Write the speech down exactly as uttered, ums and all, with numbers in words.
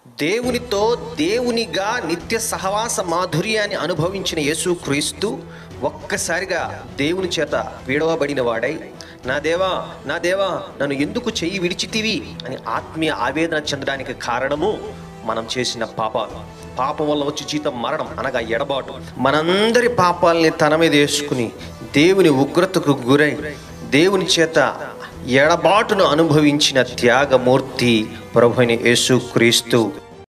దేవునితో దేవునిగా నిత్య సహవాస మాధుర్యాన్ని అనుభవించిన యేసుక్రీస్తు ఒక్కసారిగా దేవుని చేత విడవబడిన వాడై, నా దేవా నా దేవా నన్ను ఎందుకు చెయ్యి విడిచితివి అని ఆత్మీయ ఆవేదన చెందడానికి కారణము మనం చేసిన పాపాలు. పాపం వల్ల వచ్చి జీతం మరణం అనగా ఎడబాటు. మనందరి పాపాలని తన మీద వేసుకుని దేవుని ఉగ్రతకు గురై దేవుని చేత ఎడబాటును అనుభవించిన త్యాగమూర్తి ప్రభువైన యేసుక్రీస్తు.